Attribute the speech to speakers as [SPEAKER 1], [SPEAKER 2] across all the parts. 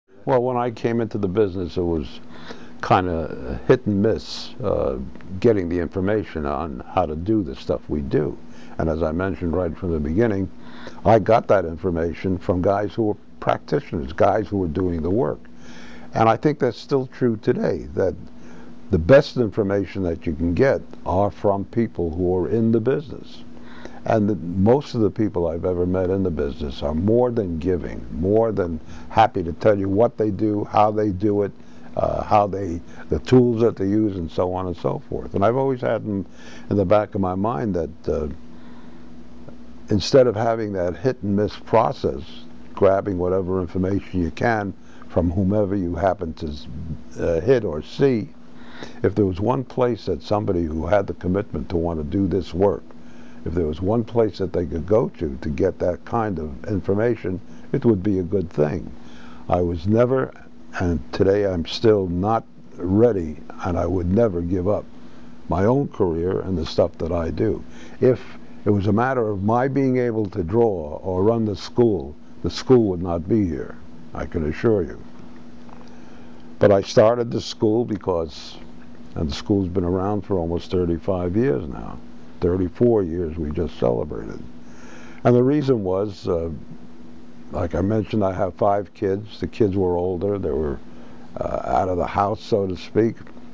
[SPEAKER 1] Well, when I came into the business, it was kind of hit and miss getting the information on how to do the stuff we do. And as I mentioned right from the beginning, I got that information from guys who were practitioners, guys who were doing the work. And I think that's still true today, that the best information that you can get are from people who are in the business. And most of the people I've ever met in the business are more than giving, more than happy to tell you what they do, how they do it, the tools that they use, and so on and so forth. And I've always had in the back of my mind that instead of having that hit and miss process, grabbing whatever information you can from whomever you happen to hit or see, if there was one place that somebody who had the commitment to want to do this work, if there was one place that they could go to get that kind of information, it would be a good thing. I was never, and today I'm still not ready, and I would never give up my own career and the stuff that I do. If it was a matter of my being able to draw or run the school would not be here, I can assure you. But I started the school because, and the school's been around for almost 35 years now. 34 years we just celebrated. And the reason was, like I mentioned, I have 5 kids. The kids were older. They were out of the house, so to speak.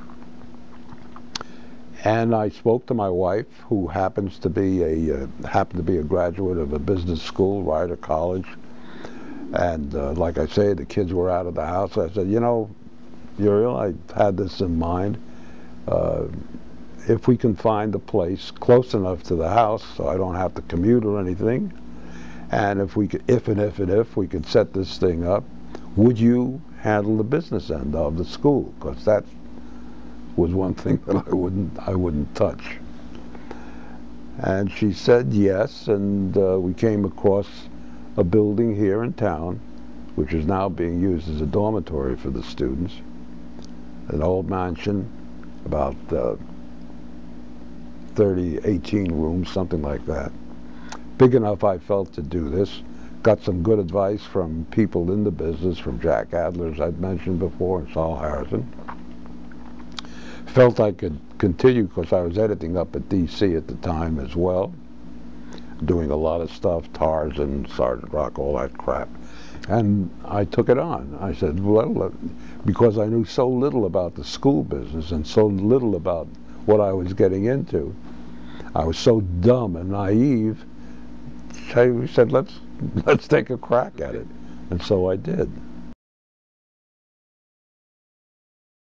[SPEAKER 1] And I spoke to my wife, who happens to be a graduate of a business school, Rider College. And like I say, the kids were out of the house. I said, you know, Uriel, I had this in mind. If we can find a place close enough to the house so I don't have to commute or anything, and if we could, if we could set this thing up, would you handle the business end of the school? Because that was one thing that I wouldn't touch. And she said yes, and we came across a building here in town, which is now being used as a dormitory for the students, an old mansion, about 18 rooms, something like that. Big enough, I felt, to do this. Got some good advice from people in the business, from Jack Adler, as I'd mentioned before, and Saul Harrison. Felt I could continue because I was editing up at DC at the time as well, doing a lot of stuff, Tarzan, Sergeant Rock, all that crap. And I took it on. I said, well, because I knew so little about the school business and so little about what I was getting into, I was so dumb and naive. We said, let's take a crack at it, and so I did.